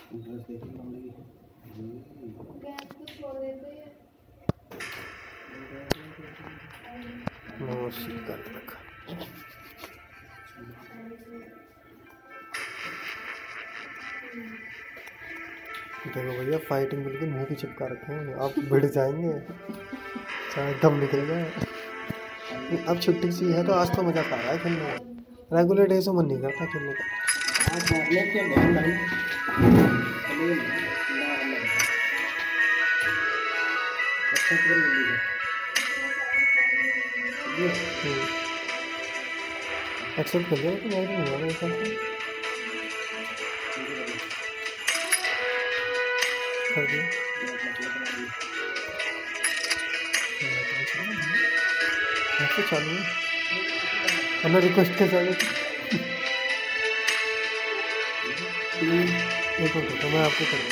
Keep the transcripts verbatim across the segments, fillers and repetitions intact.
Dress देखी लंबी gas तो छोड़ देते हैं। कर रखा देखो भैया फाइटिंग बिल्कुल मुंह की चिपका रखे हैं, आप भिड़ जाएंगे चाहे दम निकल जाए। अब छुट्टी सी है तो आज तो मजा आ रहा है खेलने में, रेगुलर डे से मन नहीं करता खेलने का। एक्सेप्ट कर दिया तो मैं नहीं हुआ मेरे ख्याल से कर दिया। तो चालू है हमने रिक्वेस्ट के साथ एक मिनट तो मैं आपको कर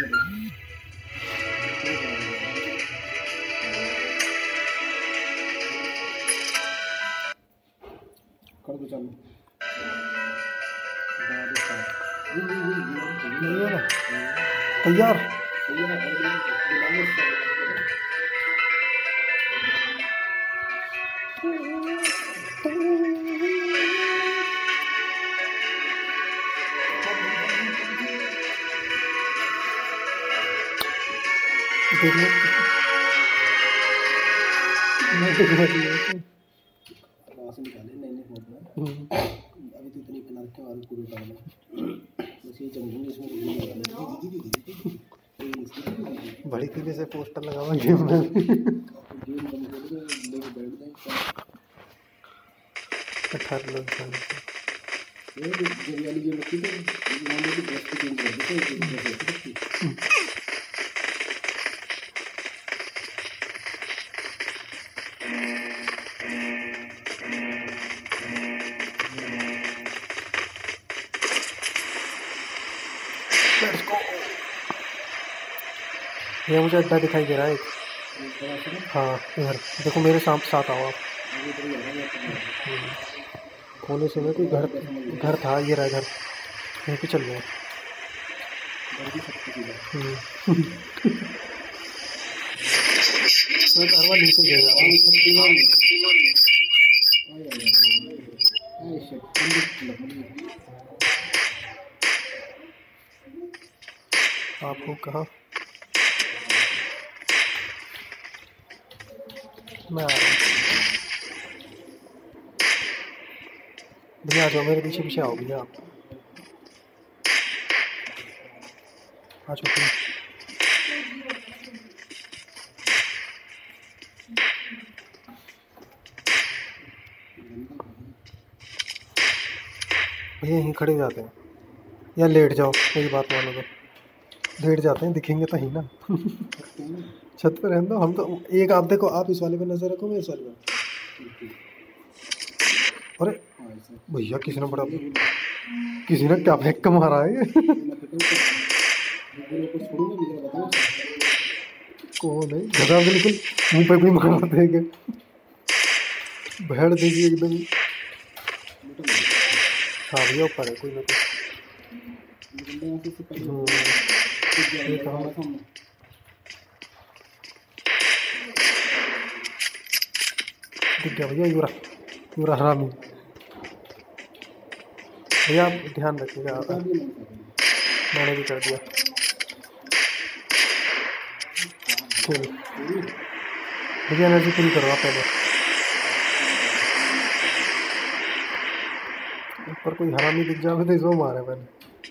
कर दो चालू तैयार। निकाले नहीं नहीं फोटो अभी तो इतनी बना रखे और पूरे डालना बस ये चमकेंगे इसमें बड़ी किले से पोस्टर लगा हुआ गेम में अठारह लोग ये जब वाली गेम रखी थी नाम की ड्रेस को चेंज कर देते हैं। ये मुझे अड्डा दिखाई दे रहा है एक। हाँ इधर देखो मेरे साथ साथ आओ आप। कोने से में कोई घर घर था, ये रहा घर, यहीं पे चल गया। घर वाला नीचे गया। आपको कहा मैं आ रहा हूँ भैया, आ जाओ मेरे पीछे पीछे आओ भैया आप आ चुके हैं। भैया यहीं खड़े जाते हैं या लेट जाओ, मेरी बात मानो तो लेट जाते हैं, दिखेंगे तो ही ना। छत पे रहने दो, हम तो एक आप देखो, आप इस वाले पे नजर रखो, मैं इस वाले पे। अरे भैया किसी ने बड़ा किसी ने क्या फेंक के मारा है। कौन है गधा, बिल्कुल मुंह पे भी मार देंगे, भेड़ देगी एकदम। हाँ भैया ऊपर है कोई ना कोई। दिख गया भैया, यूरा यूरा हरामी। भैया आप ध्यान रखिएगा, मैंने भी कर दिया। भैया एनर्जी पूरी करो आप पहले। ऊपर कोई हरामी दिख जाए तो इसको मारे पहले।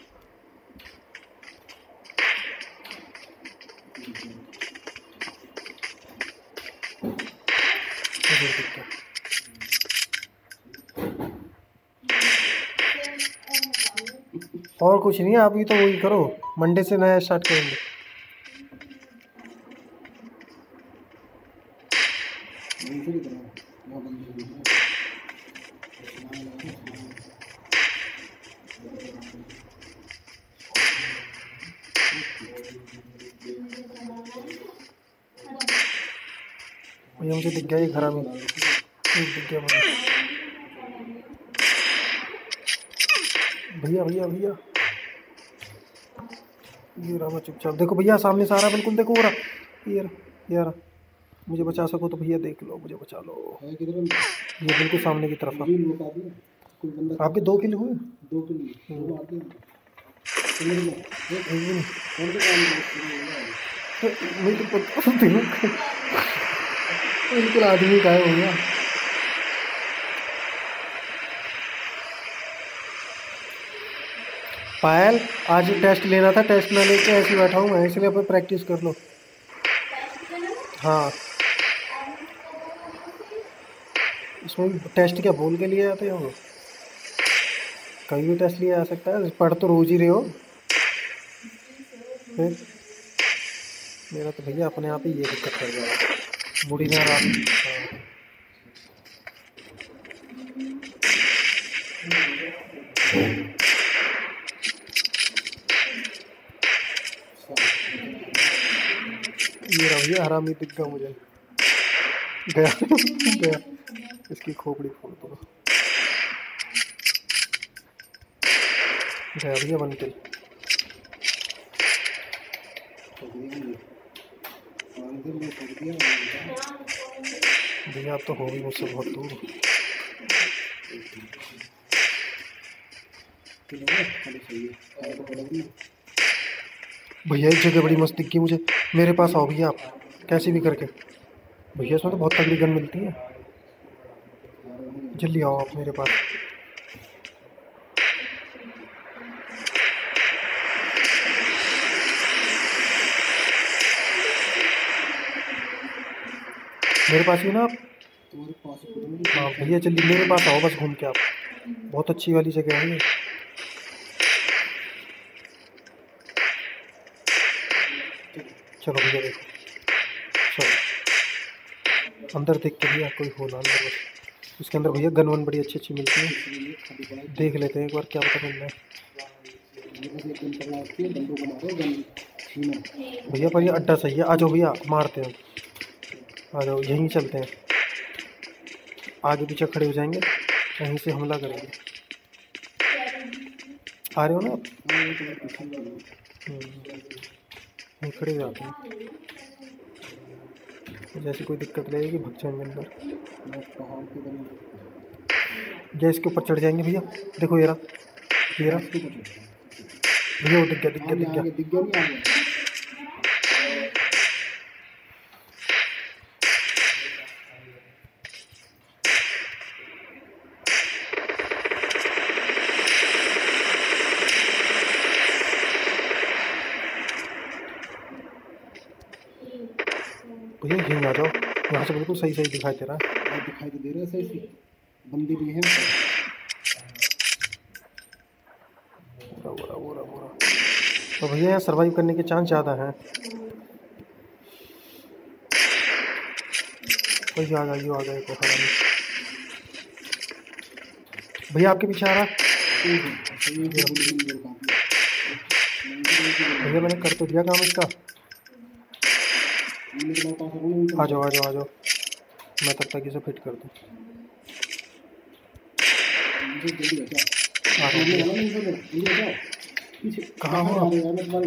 और कुछ नहीं है, अभी तो वही करो, मंडे से नया स्टार्ट करेंगे। भैया मुझे दिख गया ये घर में, दिख गया मुझे। भैया भैया भैया ये रहा मैं चुपचाप। देखो भैया सामने से आ रहा, बिल्कुल देखो, हो रहा ये रहा, ये रहा। मुझे बचा सको तो भैया देख लो, मुझे बचा लो। है किधर? ये बिल्कुल सामने की तरफ आ। मुझे लौटा दिया कोई बंदा। आपके दो किल हुए? दो किल दो मार दिए। समझ लो एक है नहीं कौन से काम में मैं तो पता नहीं बिल्कुल आदमी गायब हो गया। पायल आज टेस्ट लेना था, टेस्ट ना लेके ऐसे ही बैठा हूँ मैं, इसलिए अपन प्रैक्टिस कर लो। हाँ इसमें टेस्ट क्या बोल के लिए आते हो? कहीं भी टेस्ट लिया जा सकता है, पढ़ तो रोज ही रहे हो। फिर मेरा तो भैया अपने आप ही ये दिक्कत कर जाएगा, मुड़ी ना रहा। ये रहा भैया, हरामी दिख गया मुझे। गया गया, इसकी खोपड़ी फोड़ दो। गया भैया बन के। भैया आप तो हो भी मुझसे बहुत दूर। भैया एक जगह बड़ी मस्त दिखी मुझे, मेरे पास आओ भैया आप कैसे भी करके। भैया इसमें तो बहुत तगड़ी गन मिलती है, जल्दी आओ आप मेरे पास। मेरे पास ही ना आप? तुम्हारे पास हाँ भैया जल्दी मेरे पास आओ बस घूम के आप, बहुत अच्छी वाली जगह है ये। चलो भैया देखो, चलो अंदर देख के भैया कोई हो ना अंदर बस। उसके अंदर भैया गन वन बड़ी अच्छी अच्छी मिलती है, देख लेते हैं एक बार क्या पता मिलना है। भैया पर ये अड्डा सही है, आ जाओ भैया मारते हैं, आ जाओ यहीं चलते हैं, आगे पीछे खड़े हो जाएंगे, यहीं से हमला करेंगे। आ रहे हो ना आप? यहीं खड़े हो जाते हैं, जैसे कोई दिक्कत रहेगी भग जाएंगे अंदर। गैस के ऊपर चढ़ जाएंगे भैया, देखो ये रहा ये रहा भैया, वो दिख गया दिख गया दिख गया दिख गया नहीं आ गया। भैया यहीं आ जाओ, यहाँ से बिल्कुल सही सही दिखाई दे रहा है। दिखाई तो दे रहा है सही से, बंदे भी हैं। बुरा बुरा बुरा बुरा। तो भैया यहाँ सर्वाइव करने के चांस ज़्यादा हैं। कोई आ गया, आ गया कोई हरामी। भैया आपके पीछे आ रहा। भैया मैंने कर तो दिया काम इसका। आ जाओ आ जाओ आ जाओ, मैं तब तक इसे फिट कर दूँ। कहाँ हो आप?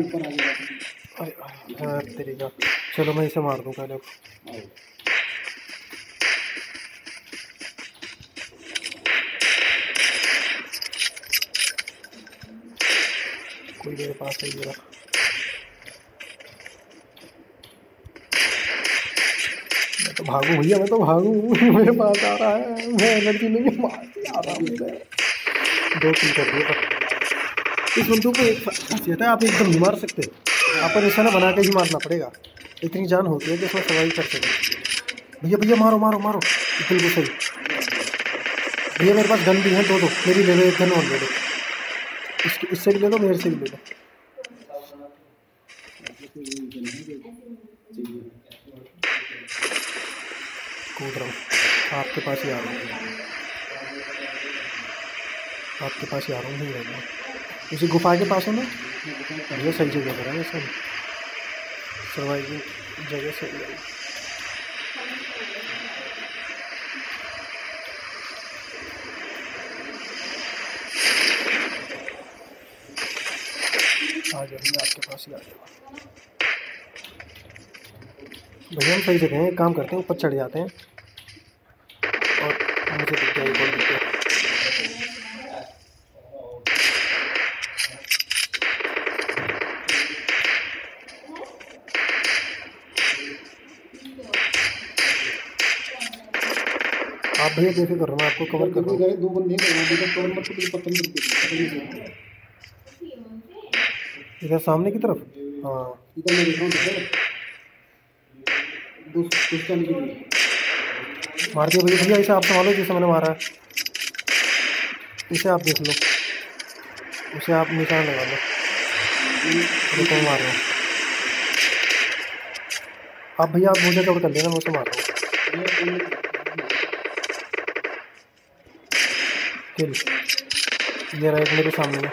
तेरी का, चलो मैं इसे मार दूँ पहले। कोई मेरे पास है मेरा, मैं तो भागूं भैया, मैं तो भागूं मेरे पास आ रहा है, मैं एनर्जी नहीं मार आ रहा हूँ। दो किल कर दिए पर इस बंदूक को एक खासियत है, आप एकदम नहीं मार सकते, अपन ऐसा ना बना के ही मारना पड़ेगा, इतनी जान होती है कि इसमें सर्वाइव कर सके। भैया भैया मारो मारो मारो, बिल्कुल सही भैया। मेरे पास गन भी है दो दो, मेरी ले लो एक गन और ले लो, इसके इससे भी ले लो, मेरे से भी ले लो। कूद रहा हूँ, आपके पास ही आ रहा हूँ, आपके पास ही आ रहा हूँ, नहीं रहना उसी गुफा के पास हो ना भैया, सही जगह पर है सब, सर्वाइविंग जगह सही है। आ जाओ भैया, आपके पास ही आ जाओ भैया। हम सही जगह हैं, एक काम करते हैं ऊपर चढ़ जाते हैं। और मुझे दिख गया, एक और दिख गया। आप भैया बेफिक्र करो, मैं आपको कवर कर रहा हूँ। दो बंदे कवर मत पता नहीं। इधर सामने की तरफ, हाँ इधर मैं देख रहा हूँ दोस्त के लिए मार दिया भैया। भैया इसे आप संभालो, जैसे मैंने मारा है इसे आप देख लो, उसे आप निशान लगा लो। देखो मार रहा हूँ आप भैया, आप मुझे कवर कर लेना, मैं उसे मार रहा हूँ। किल ये रहा एक मेरे सामने में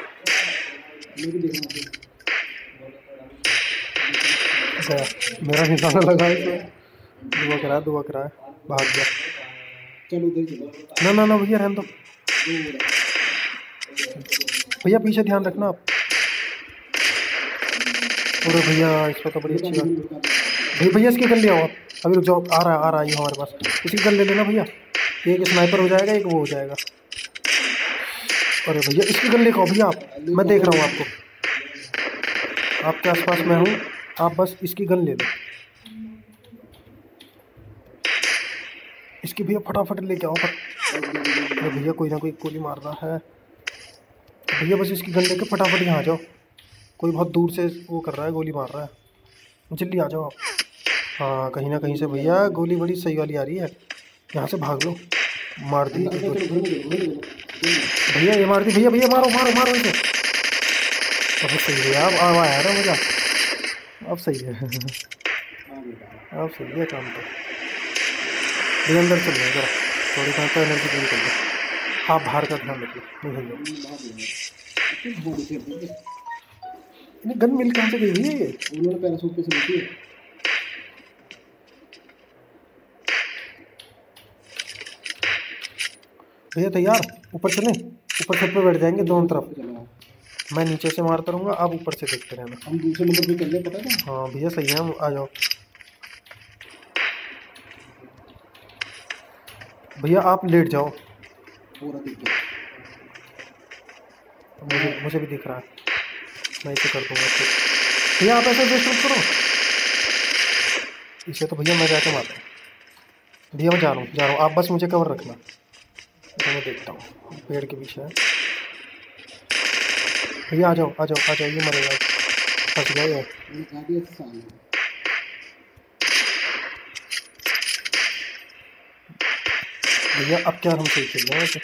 गया, मेरा निशाना लगा इसमें। दुआ करा दुआ करा भाग गया। चलो उधर चलो। ना ना ना भैया रहने दो भैया, पीछे ध्यान रखना आप। अरे भैया इस पर तो बड़ी अच्छी बात। भैया भैया इसकी गन ले आओ आप, अभी रुक जाओ, आ रहा आ रहा है हमारे पास। इसकी गन ले लेना भैया, एक स्नाइपर हो जाएगा, एक वो हो जाएगा। अरे भैया इसकी गन लेकर आओ भैया आप, मैं देख रहा हूँ आपको, आपके आसपास मैं हूँ, आप बस इसकी गन ले लो। इसकी भैया फटाफट लेके आओ। अरे भैया कोई ना कोई गोली मार रहा है भैया, बस इसकी गन लेके फटाफट यहाँ आ जाओ। कोई बहुत दूर से वो कर रहा है, गोली मार रहा है, जल्दी आ जाओ आप। हाँ कहीं ना कहीं से भैया गोली बड़ी सही वाली आ रही है, यहाँ से भाग लो। मार दी भैया, ये मार दी भैया। भैया मारो मारो मारो इसे। अब सही है, अब अब आया ना मजा, अब सही है अब सही है काम तो। भैया अंदर चल रहे जरा, थोड़ी कहाँ तो एनर्जी पूरी कर लो। आप बाहर का ध्यान रखिए, नहीं गन मिल कहाँ से गई भैया? ये उन्होंने पैराशूट पे से ली थी। भैया तैयार, ऊपर चलें, ऊपर छत पे बैठ जाएंगे दोनों तरफ। मैं नीचे से मारता रहूँगा, आप ऊपर से देखते रहना। हम दूसरे नंबर पे कर ले, पता है? हाँ भैया सही है, हम आ जाओ भैया, आप लेट जाओ। पूरा दिख मुझे मुझे भी दिख रहा है, मैं इसे कर दूँगा। भैया आप ऐसे वेस्ट मत करो इसे, तो भैया मैं जाके मारता हूँ। भैया मैं जा रहा हूँ जा रहा हूँ आप बस मुझे कवर रखना, तो मैं देखता हूँ पेड़ के पीछे है। भैया आ जाओ आ जाओ आ जाओ, ये मरेगा, फंस गया ये। भैया अब क्या हम सही खेल रहे हैं?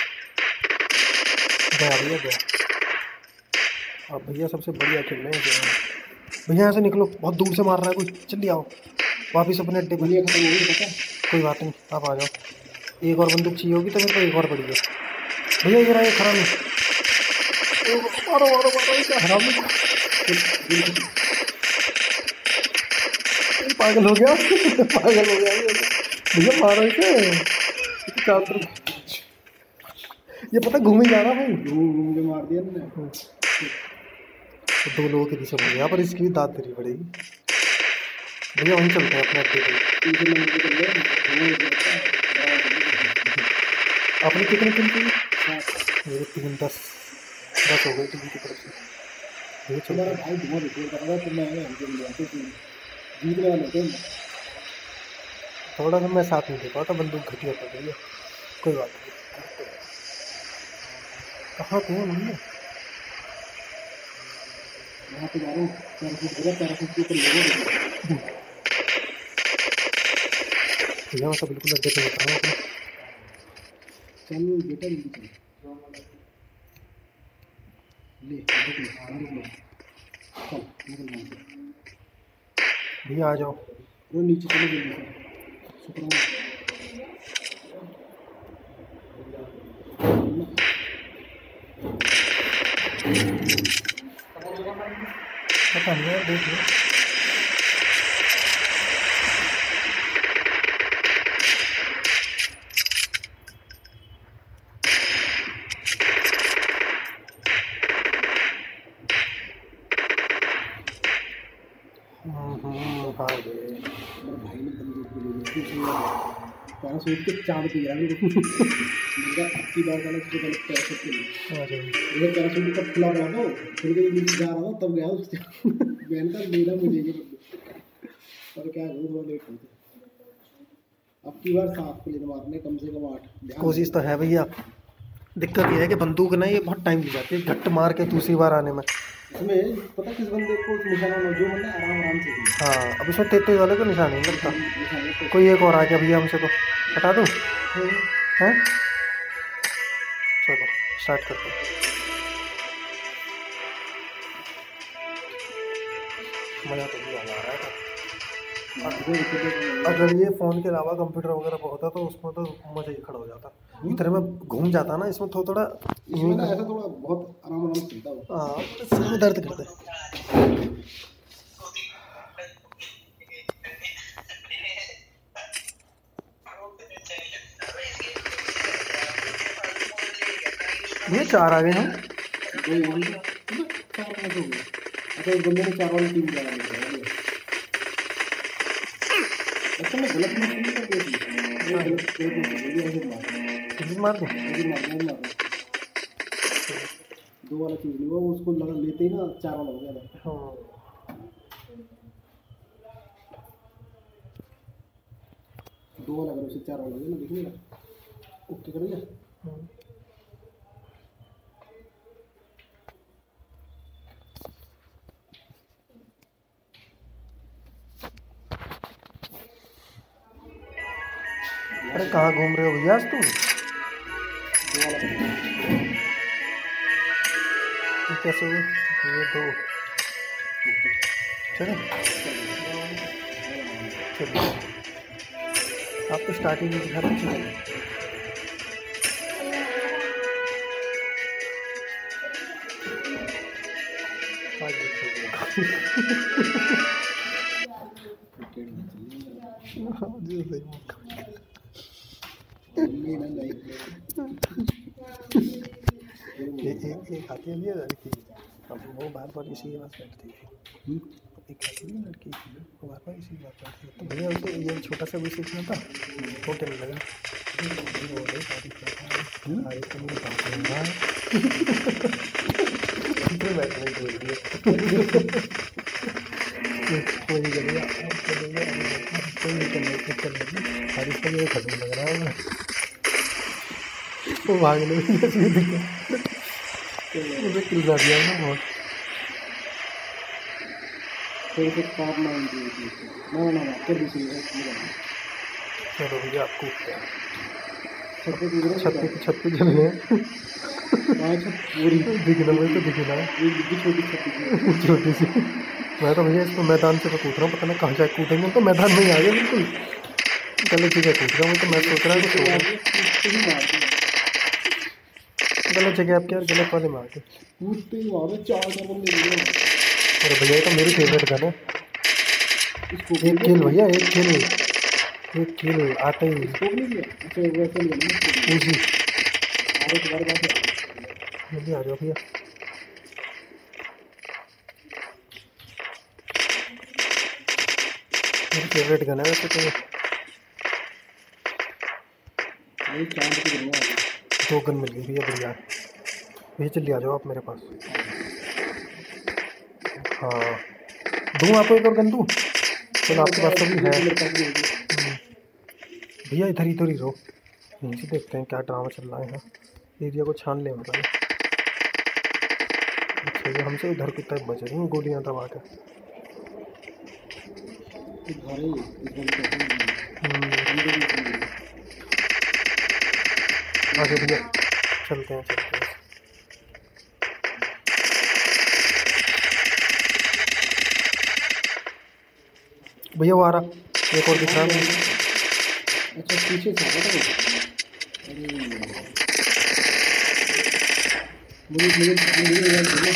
गया भैया गया, अब भैया सबसे बढ़िया खेल रहे हैं भैया। यहाँ से निकलो, बहुत दूर से मार रहा है कोई, जल्दी आओ वापिस अपने अड्डे पर। कोई बात नहीं, आप आ जाओ। एक और बंदूक चाहिए होगी तो मेरे को एक और पड़ी है भैया। ये रहा है खराब नहीं, मारो मारो मारो इसे, हराम नहीं। पागल हो गया पागल हो गया भैया, मारो इसे। ये पता घूम ही जा रहा भाई, घूम के मार दिया मैंने। तो दो लोगों के पीछे पड़ गया, पर इसकी भी दाद देनी पड़ेगी भैया। वहीं चलते हैं अपने अड्डे पे। आपने कितने किल की? मेरे तीन दस दस हो गए टीम की तरफ से। ये चल भाई धुआं निकल कर रहा, तो मैं जीतने वाले थे। थोड़ा सा मैं साथ नहीं दे पाता, बंदूक घटिया पड़ गई है, कोई बात नहीं। कहाँ थे हमने? यहाँ पे जा रहा हूँ, पैराशूट गिरा, पैराशूट के ऊपर लोगों भैया मैं तो बिल्कुल अड्डे पे बता रहा हूँ अपने। चल बेटा जल्दी चल, ले ले ले चल निकल। भैया आ जाओ, वो नीचे चलो जल्दी से, सुपर पता नहीं यार, देख लो। हम्म, हाँ रे। मेरे भाई ने बंदूक भी ले ली दूसरी बार पैराशूट के चांद पे गिरा मेरे को मुझे अक्की बार का उससे पहले पैराशूट के लिए अरे ये पैराशूट कब खुला रहा था खुल के नीचे जा रहा था तब गया उससे मैंने कहा लेना मुझे ये और क्या करूँ थोड़ा लेट होते अब की बार सात प्लेन मारने कम से कम आठ कोशिश तो है भैया। दिक्कत ये है कि बंदूक ना ये बहुत टाइम ले जाती है झट मार के दूसरी बार आने में। इसमें पता किस बंदे को निशाना हो जो बंदा आराम आराम से खेले। हाँ अब इसमें तेतीस वाले को निशान नहीं लगता। निशाने को कोई एक और आ गया भैया हमसे तो हटा दूँ हैं। चलो स्टार्ट करते हैं। मज़ा तो भी आ रहा है। अगर ये फ़ोन के अलावा कंप्यूटर वगैरह पर होता तो उसमें तो मज़ा ही खड़ा हो जाता। इधर में घूम जाता ना इसमें थोड़ा थोड़ा इसमें ना ऐसा थोड़ा बहुत आराम आराम से चलता है। हाँ सिर में दर्द करता है। ये चार आ गए हम। चार मैच हो गए। अच्छा इस बंदे ने चार वाली टीम जा रही है। अच्छा मैं गलत मैच नहीं कर रही थी। मैं गलत गलत मैच कर रही ऐसे मार किसी मार दूँ ऐसे मार नहीं मार दो वाला चीज़ नहीं हुआ वो उसको लगा लेते ही ना चार वाला हो गया था। हाँ दो वाला अगर उसे चार वाला हो गया ना देखिए ना ओके कर लिया। अरे कहाँ घूम रहे हो भैया आज तुम। दो वाला ये कैसे हुए ये दो चले चलिए आप तो स्टार्टिंग में दिखा रहे थे। जी सही एक एक एक आती है लड़की अब वो बार बार इसी की बात करती है। एक आती है लड़की वो बार बार इसी की बात करती है तो भैया उसे ये छोटा सा भी सीखना था वो कहने लगा वो नहीं शादी करता है तो मुझे बात लूँगा बैठने बोल दिया कोई नहीं कोई निकलने निकलने बारिश का मुझे खत्म लग रहा है वो भागने में मुझे किल्ला दिया ना बहुत। फिर से पाप मान दी ना ना ना कर दूसरी है चलो भैया आपको छत पे कूद रहे छत पे छत पे चल रहे हैं। वहाँ छत पूरी दिखना मुझे तो दिखना है एक बिल्कुल छोटी छत थी छोटी सी। मैं तो भैया इसको मैदान से तो कूद रहा हूँ पता नहीं कहाँ जाके कूदेंगे तो मैदान में ही आ गया बिल्कुल गलत जगह कूद रहा हूँ तो मैं सोच रहा हूँ कि गलत जगह आपके यार गलत वाले में आके कूदते ही वहाँ पे चार चार बंदे मिल गए। अरे भैया ये तो मेरी फेवरेट गन है। इसको एक खेल भैया एक खेल एक खेल आते ही इसको नहीं किया अच्छा वैसे नहीं करना इजी अरे तुम्हारे पास जल्दी आ जाओ भैया। मेरी फेवरेट गन है वैसे तो ये नहीं चांद पे गिरना है। दो गन मिल गई भैया बढ़िया भैया जल्दी आ जाओ आप मेरे पास। हाँ दूँ आपको एक और गन दूँ चलो आपके पास तो भी है भैया इधर इधर ही रहो यहीं से देखते हैं क्या ड्रामा चल रहा है यहाँ एरिया को छान ले मतलब। अच्छा ये हमसे इधर की तरफ बच रही हैं गोलियाँ दबा के। आगे भैया चलते हैं चलते हैं। भैया वो आ रहा एक और दिख रहा है। अच्छा पीछे से आता था मुझे मुझे मुझे याद है।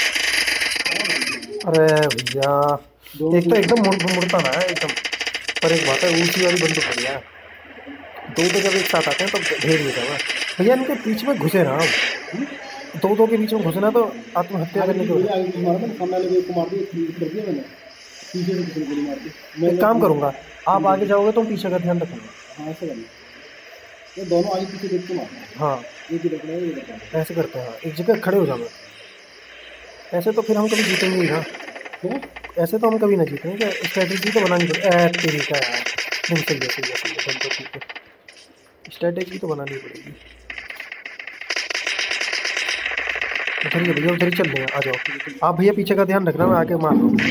अरे भैया एक तो एकदम मुड़ मुड़ता ना है एकदम पर एक बात है ऊँची वाली बंदूक बढ़िया है। दो तो जब एक साथ आते हैं तब तो ढेर होता है भैया इनके बीच में घुसे ना हम दो दो के बीच में घुसना तो आत्महत्या करने को मारा था सामने वाले को मार दिया कर दिया मैंने पीछे से किसी ने गोली मार दी। मैं एक काम करूँगा, आप आगे जाओगे तो पीछे का ध्यान रखूँगा। हाँ ऐसे करना, ये दोनों आगे पीछे देख के मारना। हाँ ये की देख रहे हैं, ये देख रहे हैं। ऐसे करते हैं, हाँ एक जगह खड़े हो जाओगे। ऐसे तो फिर हम कभी जीतेंगे ही ना, क्यों? ऐसे तो हम कभी ना जीतेंगे। क्या स्ट्रैटेजी तो बनानी पड़ेगी। तरीका यार नहीं, सही है सही है सही है, तो ठीक है, स्ट्रैटेजी तो बनानी पड़ेगी। उधर ही भैया, उधर ही चल रहे हैं, आ जाओ आप भैया, पीछे का ध्यान रखना, मैं आके मार रहा हूँ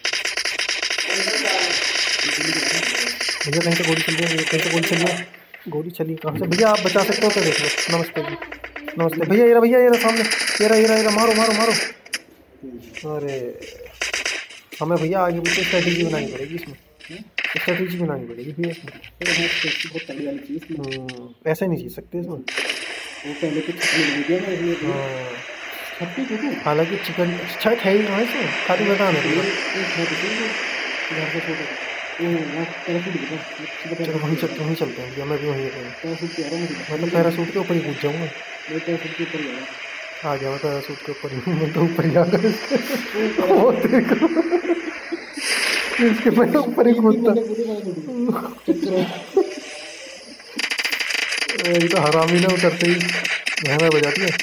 भैया। कहीं से गोली चल रही है, कहीं से गोली चल रही है, गोली चली कहाँ से भैया? आप बचा सकते हो तो देख लो। नमस्ते जी, नमस्ते भैया। ये रहा भैया, ये रहा सामने, ये रहा ये रहा ये रहा, मारो मारो मारो। अरे हमें भैया आगे पीछे स्ट्रैटेजी बनानी पड़ेगी इसमें, स्ट्रैटेजी बनानी पड़ेगी भैया इसमें। बहुत तगड़ी वाली चीज़ थी। हम्म, ऐसे नहीं जीत सकते इसमें। वो पहले कुछ छपने लगी थी ना इसलिए। हाँ छपी थी तो हालांकि चिकन छत है ही कहाँ से, खाली बता नहीं भैया। एक छत थी घर से छोटे, वो वहाँ पैराशूट दिखा। चलो वहीं चलते वहीं चलते हैं भैया, मैं भी वहीं रहूँगा। पैराशूट के आ रहा मुझे, मैं तो पैरासूट के ऊपर ही कूद जाऊँगा। मैं पैराशूट के ऊपर जा रहा। आ गया मैं पैरासूट के ऊपर ही हूँ, मैं तो ऊपर ही आ गया। वो देखो इसके मैं तो ऊपर ही कूदता। ये तो हरामी ना उतरते ही भैंसा बजाती है।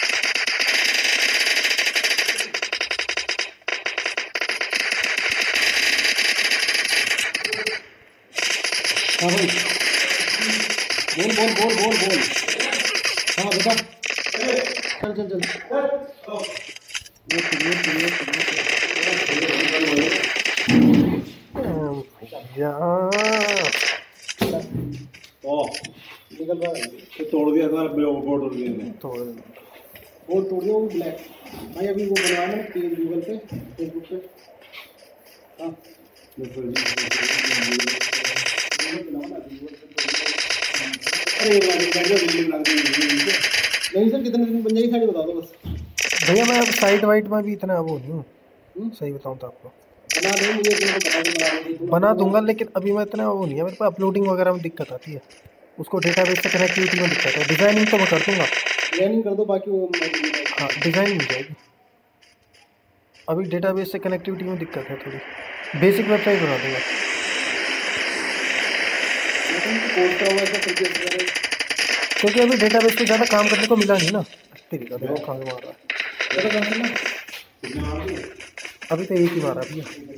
हाँ भाई, बोल बोल बोल बोल बोल। हाँ बेटा, चल चल चल। या ओ निकल रहा है, तो तोड़ दिया था बोर्ड, तोड़ दिया तो बोर्ड तोड़ दिया वो ब्लैक। भाई अभी वो बनवा लो पेज गूगल पे, फेसबुक पे। हाँ नहीं सर, कितने दिन में बन जाएगी साड़ी बता दो बस। भैया मैं अब साइड वाइट में भी इतना वो नहीं हूँ, सही बताऊँ तो आपको बना दो, मुझे बता दो, बना दो। बना दूंगा, लेकिन अभी मैं इतना वो नहीं है, मेरे को अपलोडिंग वगैरह में दिक्कत आती है, उसको डेटाबेस से कनेक्टिविटी में दिक्कत है। डिज़ाइनिंग तो मैं कर दूंगा, डिजाइनिंग कर दो, बाकी वो हाँ डिज़ाइनिंग हो जाएगी। अभी डेटाबेस से कनेक्टिविटी में दिक्कत है थोड़ी, बेसिक वेबसाइट बना दूंगा। क्योंकि अभी डेटाबेस पे ज़्यादा काम करने को मिला नहीं ना। तरीका देखो कहाँ से मार रहा है, अभी तो एक ही मारा भैया।